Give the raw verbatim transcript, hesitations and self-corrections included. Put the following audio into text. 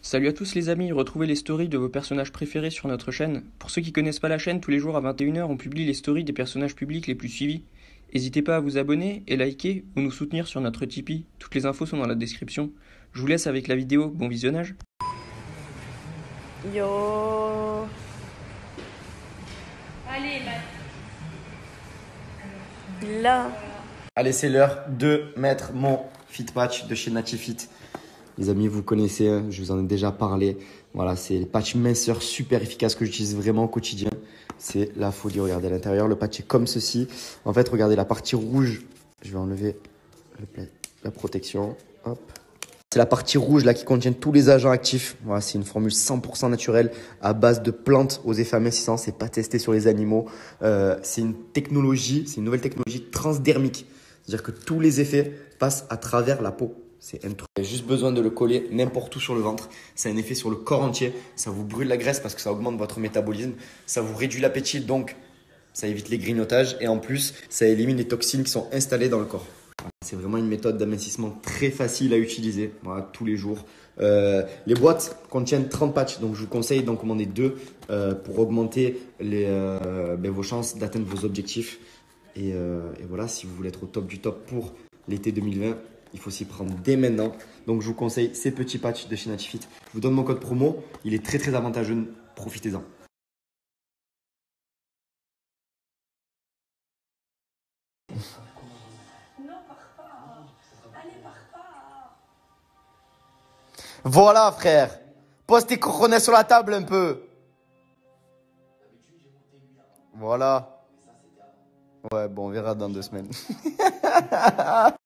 Salut à tous les amis, retrouvez les stories de vos personnages préférés sur notre chaîne. Pour ceux qui connaissent pas la chaîne, tous les jours à vingt et une heures, on publie les stories des personnages publics les plus suivis. N'hésitez pas à vous abonner et liker ou nous soutenir sur notre Tipeee. Toutes les infos sont dans la description. Je vous laisse avec la vidéo, bon visionnage. Yo. Allez, Matt. Là. Allez, c'est l'heure de mettre mon Fit Patch de chez Natifit. Les amis, vous connaissez, hein, je vous en ai déjà parlé. Voilà, c'est les patchs minceurs super efficaces que j'utilise vraiment au quotidien. C'est la folie. Regardez à l'intérieur, le patch est comme ceci. En fait, regardez la partie rouge. Je vais enlever le, la protection. Hop. C'est la partie rouge là qui contient tous les agents actifs. Voilà, c'est une formule cent pour cent naturelle à base de plantes aux effets amincissants. C'est pas testé sur les animaux. Euh, c'est une technologie, c'est une nouvelle technologie transdermique. C'est-à-dire que tous les effets passent à travers la peau. C'est un truc. Vous avez juste besoin de le coller n'importe où sur le ventre. C'est un effet sur le corps entier. Ça vous brûle la graisse parce que ça augmente votre métabolisme. Ça vous réduit l'appétit, donc ça évite les grignotages. Et en plus, ça élimine les toxines qui sont installées dans le corps. C'est vraiment une méthode d'amincissement très facile à utiliser, voilà, tous les jours. Euh, les boîtes contiennent trente patchs, donc je vous conseille d'en commander deux euh, pour augmenter les, euh, ben, vos chances d'atteindre vos objectifs. Et, euh, et voilà, si vous voulez être au top du top pour l'été deux mille vingt, il faut s'y prendre dès maintenant. Donc je vous conseille ces petits patchs de chez Natifit. Je vous donne mon code promo, il est très très avantageux, profitez-en. Non, pars pas. Allez, pars pas. Voilà frère, pose tes coronets sur la table un peu. Voilà. Ouais, bon, on verra dans deux semaines.